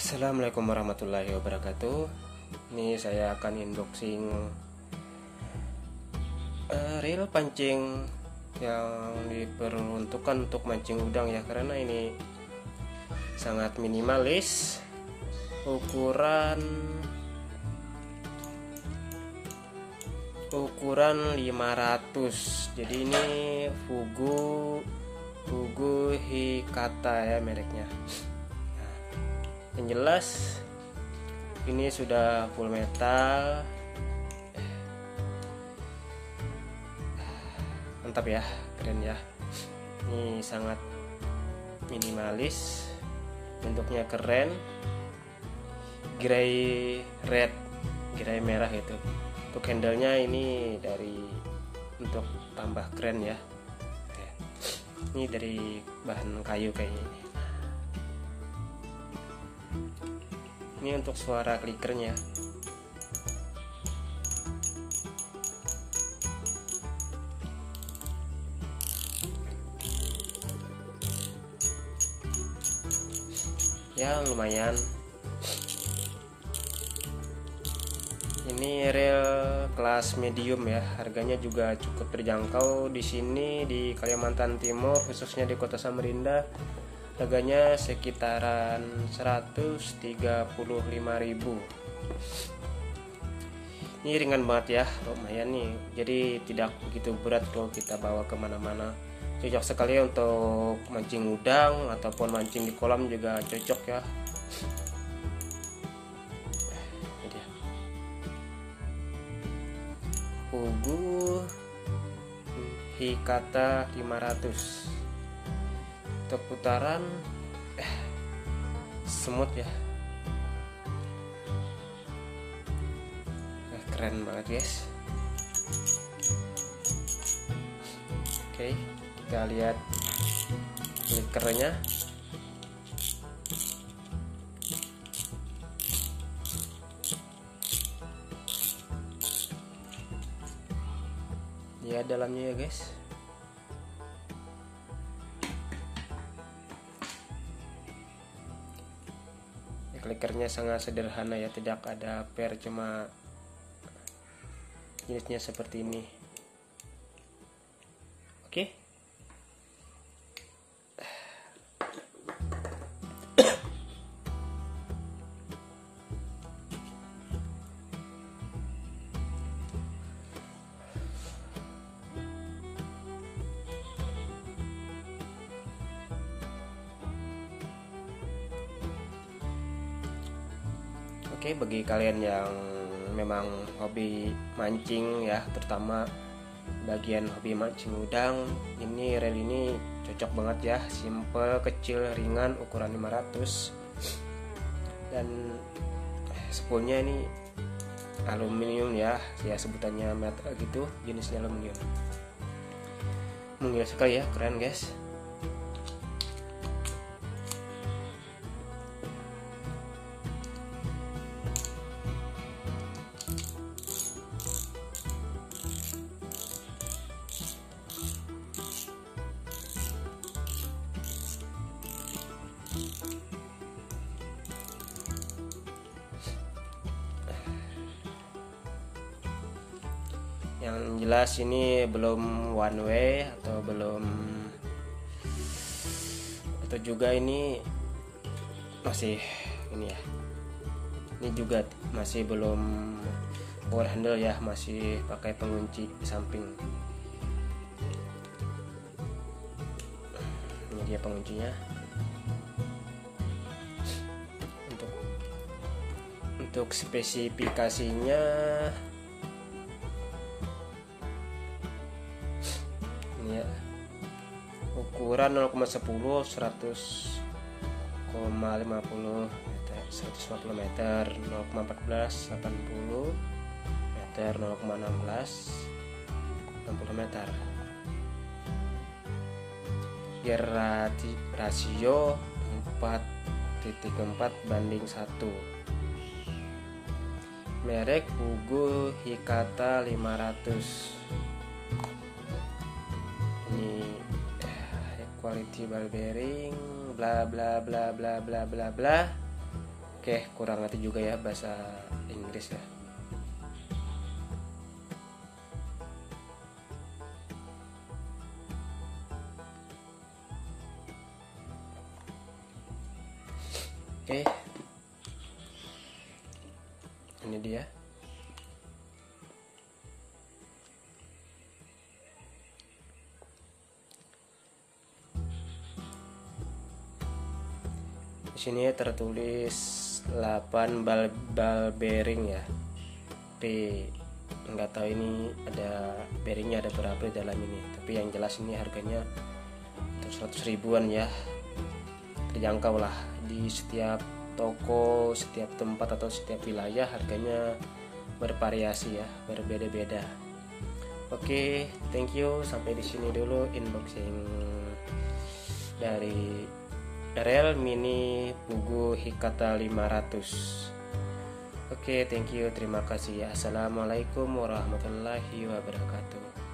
Assalamualaikum warahmatullahi wabarakatuh. Ini saya akan unboxing reel pancing yang diperuntukkan untuk mancing udang ya, karena ini sangat minimalis. Ukuran 500. Jadi ini Fugu Hikata ya mereknya. Yang jelas ini sudah full metal, mantap ya, keren ya. Ini sangat minimalis, bentuknya keren, gray merah itu. Untuk handle-nya ini untuk tambah keren ya. Ini dari bahan kayu kayaknya ini. Ini untuk suara klikernya. Ya lumayan. Ini reel kelas medium ya. Harganya juga cukup terjangkau di sini di Kalimantan Timur, khususnya di Kota Samarinda. Harganya sekitaran 135.000. Ini ringan banget ya, lumayan nih. Jadi tidak begitu berat kalau kita bawa kemana-mana. Cocok sekali untuk mancing udang ataupun mancing di kolam juga cocok ya. Ini dia. Fugu Hikata 500. Untuk putaran semut ya. Keren banget guys. Oke, kita lihat klikernya. Lihat dalamnya ya guys. Klikernya sangat sederhana ya, tidak ada per, cuma jenisnya seperti ini. Oke. Oke, bagi kalian yang memang hobi mancing ya, terutama bagian hobi mancing udang, ini reel ini cocok banget ya. Simple, kecil, ringan, ukuran 500. Dan spoolnya ini aluminium ya sebutannya metal gitu, jenisnya aluminium. Mungil sekali ya, keren guys. Yang jelas ini belum one way atau juga ini masih ini ya. Ini juga masih belum power handle ya, masih pakai pengunci di samping. Ini dia penguncinya. Untuk spesifikasinya ya, ukuran 0,10 100,50 meter, 150 meter, 0,14 80 meter, 0,16 60 meter. Biar rasio 4.4:1. Merek Fugu Hikata 500. Quality ball bearing, bla bla bla bla bla bla bla. Oke, kurang ngerti juga ya bahasa Inggris ya. Oke, ini dia. Di sini tertulis 8 ball bearing ya. Tapi nggak tahu ini ada bearingnya ada berapa di dalam ini. Tapi yang jelas ini harganya 100 ribuan ya. Terjangkau lah, di setiap toko, setiap tempat atau setiap wilayah harganya bervariasi ya, berbeda-beda. Oke, thank you. Sampai di sini dulu unboxing dari Rel Mini Pugu Hikata 500. Oke, thank you. Terima kasih. Assalamualaikum warahmatullahi wabarakatuh.